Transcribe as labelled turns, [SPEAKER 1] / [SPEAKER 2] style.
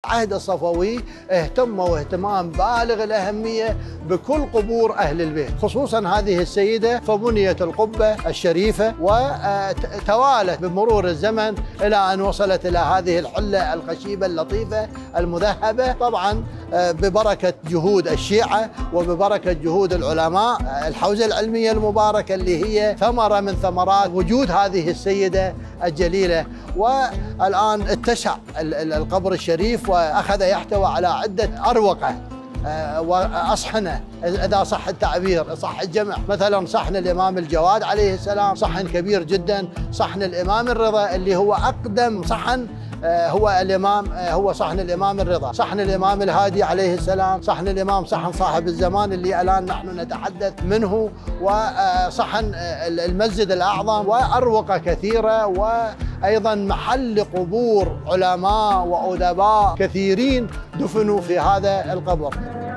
[SPEAKER 1] العهد الصفوي اهتموا اهتمام بالغ الأهمية بكل قبور أهل البيت، خصوصا هذه السيدة، فبنيت القبة الشريفة وتوالت بمرور الزمن إلى أن وصلت إلى هذه الحلة الخشيبة اللطيفة المذهبة، طبعا ببركة جهود الشيعة وببركة جهود العلماء. الحوزة العلمية المباركة اللي هي ثمرة من ثمرات وجود هذه السيدة الجليلة. والآن اتسع القبر الشريف وأخذ يحتوي على عدة أروقة وأصحنة، إذا صح التعبير صح الجمع، مثلا صحن الإمام الجواد عليه السلام صحن كبير جدا، صحن الإمام الرضا اللي هو أقدم صحن هو صحن الإمام الرضا، صحن الإمام الهادي عليه السلام، صحن الإمام صحن صاحب الزمان اللي الآن نحن نتحدث منه، وصحن المسجد الأعظم، وأروقة كثيرة، وأيضا محل قبور علماء وأدباء كثيرين دفنوا في هذا القبر.